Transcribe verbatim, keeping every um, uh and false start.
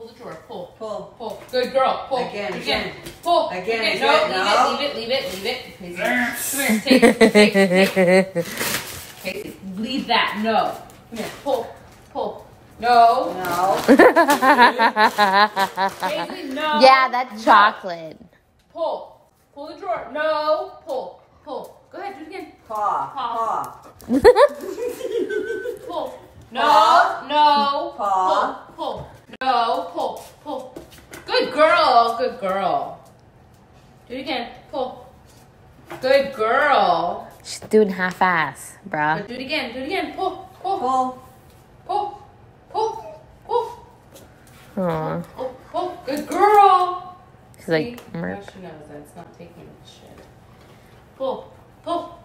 Pull the drawer. Pull. Pull. Pull. Good girl. Pull. Again. Again. Pull. Again. Okay, Again. no, No. leave it. Leave it. Leave it. Leave it. Come here. Take it. Take it. Take it. Okay, leave that. No. Come here. Pull. Pull. No. No. Paisley, no. Yeah, that's chocolate. Pull. Pull the drawer. No. Pull. Pull. Go ahead. Do it again. Paw. Paw. Paw. Pull. No. Paw. No. Paw. Pull. Pull. No. Pull. Pull. Good girl. Good girl. Do it again. Pull. Good girl. She's doing half-ass, bruh. But do it again. Do it again. Pull. Pull. Pull. Pull. Pull. Pull. Aw. Pull. Pull. Good girl. She's like, See? merp. Now she knows that it's not taking shit. Pull. Pull.